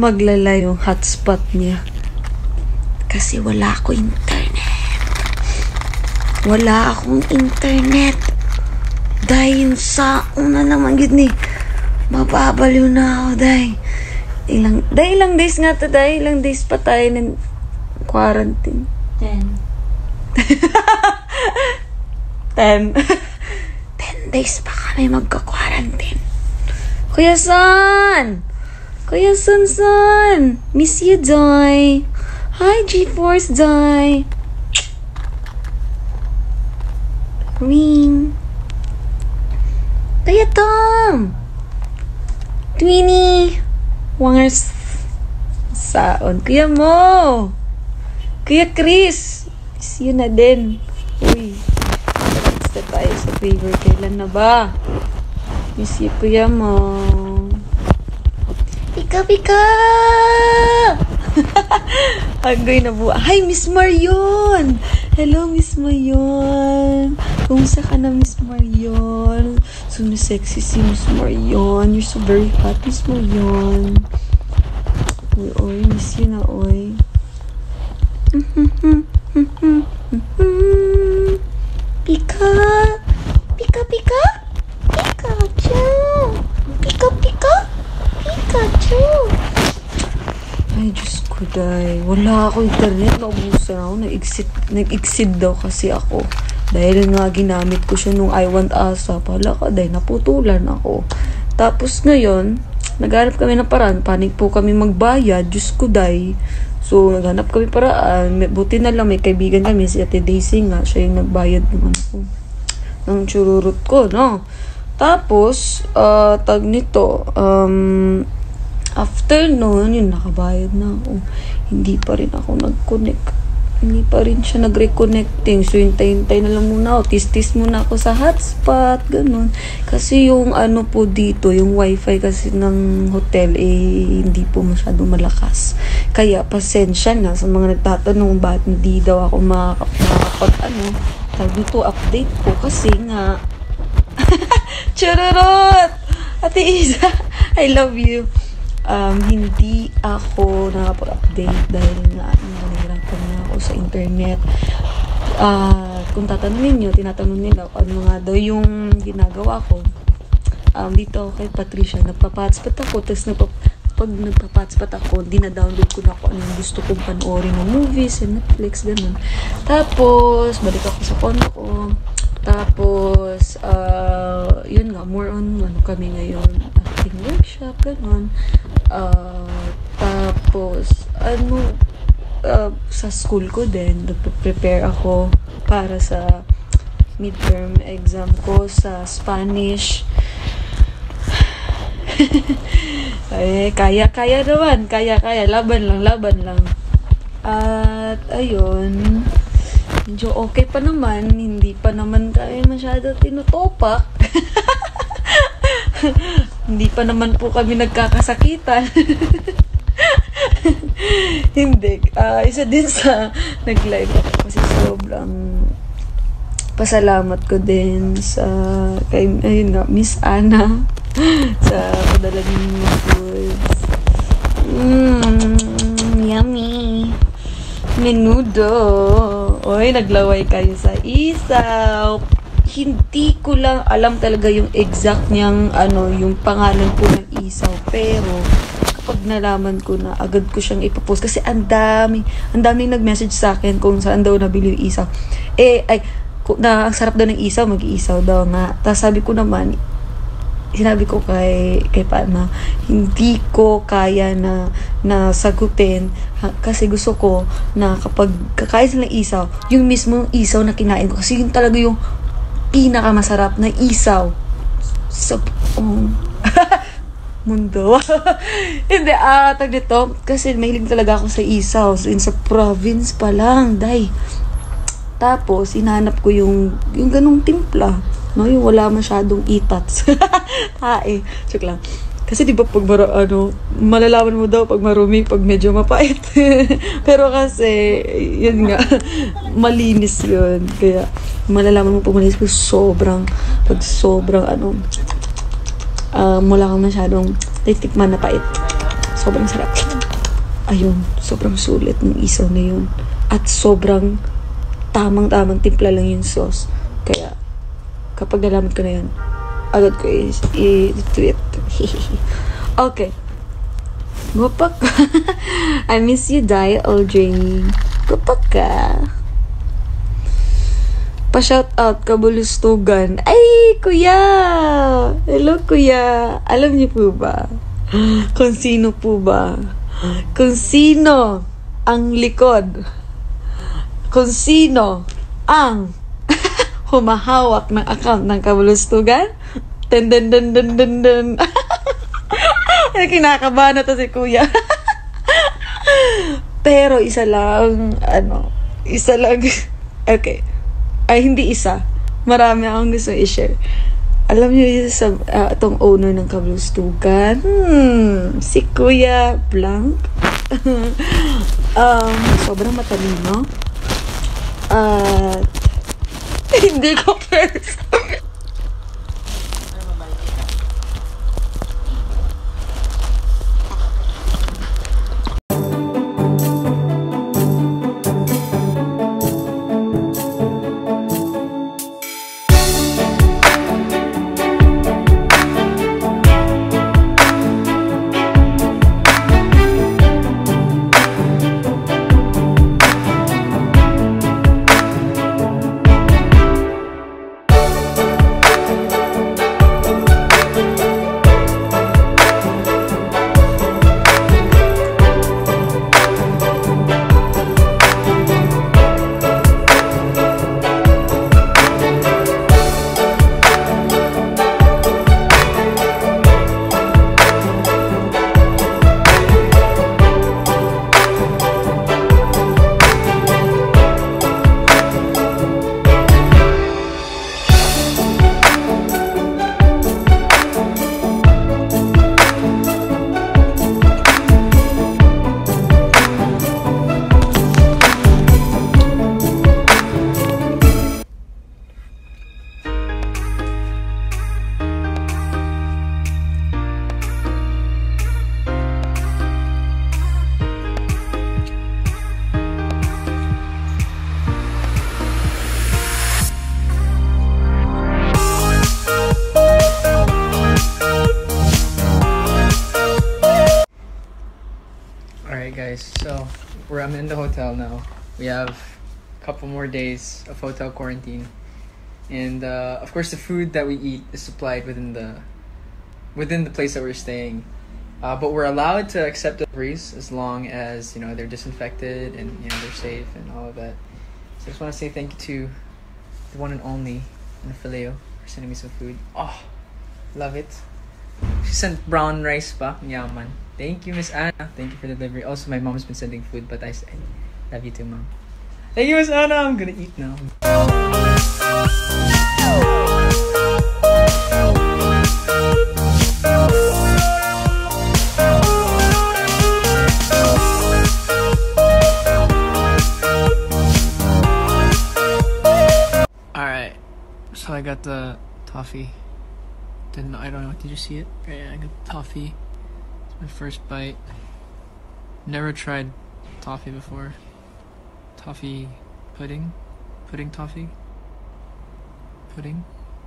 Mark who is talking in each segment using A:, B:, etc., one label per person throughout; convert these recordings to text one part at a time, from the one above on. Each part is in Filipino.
A: maglalay yung hotspot niya. Kasi wala akong internet. Wala akong internet. Dahil sa una naman yun eh. Mababaliw na ako, dahil. Ilang days nga to, dahil. Ilang days pa tayo ng quarantine.
B: 10.
A: 10 days pa kami magka-quarantine. Kuya Son! Kuya Son! Miss you, Joy! Hi, GeForce, Joy! Ring! Kuya Tom! Twinnie! Wangers! Saon? Kuya Mo! Kuya Chris! Miss you na din. Uy! Basta tayo sa favor. Kailan na ba? Miss you, Kuya Mo. Pika! Agoy na buwa. Hi, Miss Marion! Hello, Miss Marion. Kumusta ka na, Miss Marion? So sexy si Miss Marion. You're so very hot, Miss Marion. Oy, miss you na, oy. Pika! Pikachu! Pikachu! Ay, Diyos ko, day. Wala ako internet. Naubusan ako. Nag-exceed daw kasi ako. Dahil nga ginamit ko siya nung I Want Asa. Pala ka, day. Naputulan ako. Tapos ngayon, naghanap kami ng paraan. Panik po kami magbayad. Diyos ko, day. So, naghanap kami paraan. Buti na lang may kaibigan kami. Si Ate Daisy nga. Siya yung nagbayad ng chururut ko, no? Tapos, tag nito, after noon, yun, nakabayad na ako. Hindi pa rin ako nag-connect. Hindi pa rin siya nag-reconnecting. So, hintay-hintay na lang muna ako. Tis-tis muna ako sa hotspot, ganun. Kasi yung ano po dito, yung wifi kasi ng hotel, hindi po masyadong malakas. Kaya, pasensya na sa mga nagtatanong ba't hindi daw ako tawag nito, update ko. Kasi nga, chururot! Ate Isa, I love you. Hindi ako nakapag-update dahil nga nahihirapan na ako sa internet. Kung tatanungin nyo, tinatanong nila ano nga daw yung ginagawa ko. Dito kay Patricia, nagpa-hotspot ako, tapos pag nagpa-hotspot ako, dina-download ko na ako anong gusto kong panoorin ng movies, Netflix, ganun. Tapos, balik ako sa phone ko. Tapos, yun nga, more on kami ngayon, acting workshop, ganun. Tapos, sa school ko din, nagpe-prepare ako para sa midterm exam ko sa Spanish. Kaya naman, kaya, laban lang. At, ayun, medyo okay pa naman, hindi pa naman tayo masyado tinutopak. Hindi pa naman po kami nagkakasakitan. Hindi. Isa din sa nag-live ako kasi sobrang pasalamat ko din sa kay, ayun nga, Miss Ana sa padala ng foods. Yummy. Menudo. Oy, naglaway kayo sa isaw. Hindi ko lang alam talaga yung exact niyang yung pangalan po ng isaw, pero kapag nalaman ko na, agad ko siyang ipopost kasi ang daming nag-message sa akin kung saan daw nabili yung isaw. Ang sarap daw ng isaw, mag-isaw daw nga. Tapos sabi ko naman, sinabi ko kay Pana, hindi ko kaya na sagutin kasi gusto ko na kapag kakain sila ng isaw, yung mismo isaw na kinain ko kasi yun talaga yung pinakamasarap na isaw sa mundo. Hindi, tag dito kasi mahilig talaga ako sa isaw sa province pa lang, day. Tapos hinahanap ko yung ganung timpla, no, yung wala masyadong itats. Joke lang. Kasi di ba pag malalaman mo daw pag marumi, pag medyo mapait. Pero kasi yun nga, malinis yun. Kaya malalaman mo pag malinis, sobrang wala kang masyadong titikman na pait. Sobrang sarap. Ayun, sobrang sulit ng isaw na yun. At sobrang tamang-tamang timpla lang yung sauce. Kaya, kapag nalaman ko na yun, agad ko i-tweet. Okay. Gupak ka. I miss you, Die Aldrin. Gupak ka. Pa-shout out, Kabulustugan. Ay, kuya! Hello, kuya. Alam niyo po ba? Kung sino po ba? Kung sino ang likod? Kung sino ang humahawak ng account ng Kabulustugan? Dun dun dun dun dun dun. Kinakabahan na to si kuya. Pero isa lang, okay. Ay, hindi isa. Marami akong gusto i-share. Alam niyo yung sa itong owner ng Kabulustugan? Si Kuya Blanc. Sobrang matalino. At hindi ko first.
B: Alright guys, so I'm in the hotel now. We have a couple more days of hotel quarantine. And of course the food that we eat is supplied within the place that we're staying. But we're allowed to accept deliveries as long as, you know, they're disinfected and, you know, they're safe and all of that. So I just want to say thank you to the one and only Nafileo for sending me some food. Oh, love it. She sent brown rice pa. Yaman. Thank you, Miss Anna. Thank you for the delivery. Also, my mom's been sending food, but I love you too, Mom. Thank you, Miss Anna. I'm gonna eat now. Alright, so I got the toffee. I don't know, did you see it? Yeah, I got the toffee. It's my first bite. Never tried toffee before. Toffee pudding? Pudding toffee? Pudding?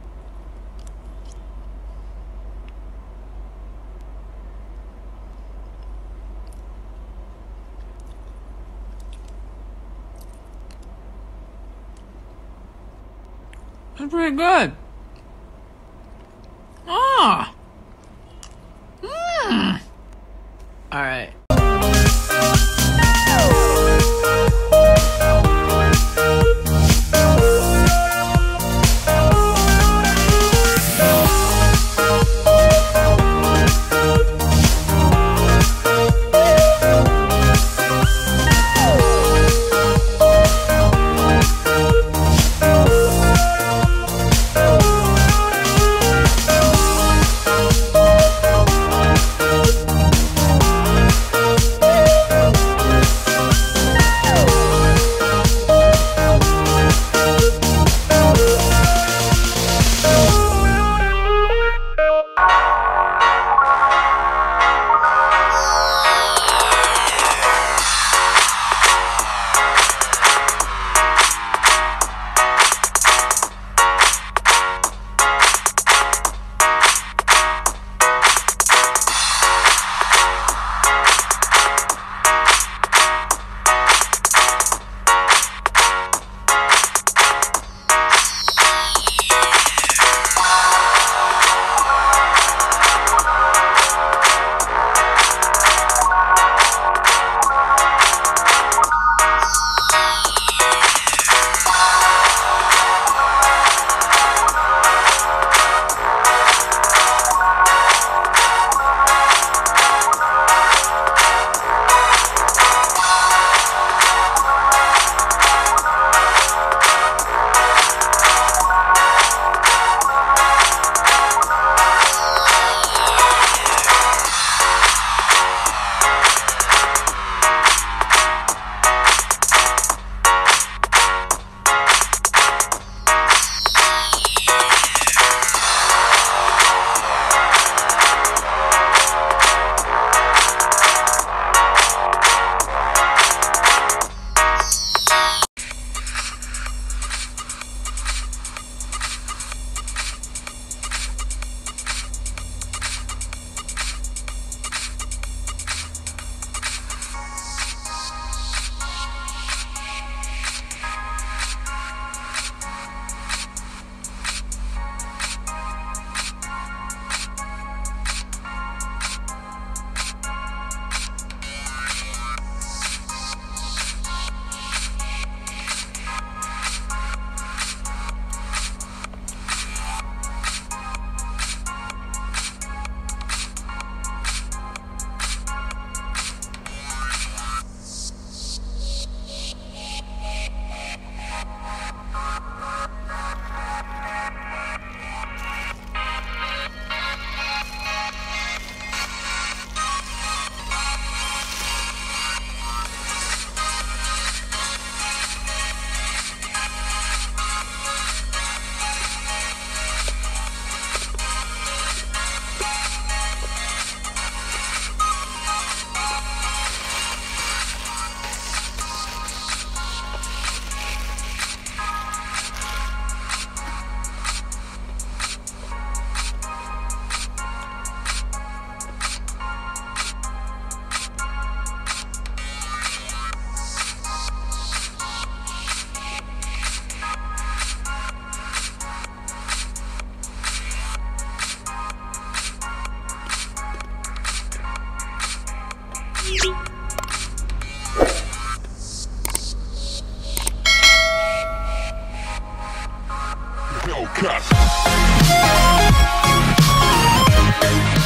B: That's pretty good. Ah! Mmm! Alright.
C: Hellcat.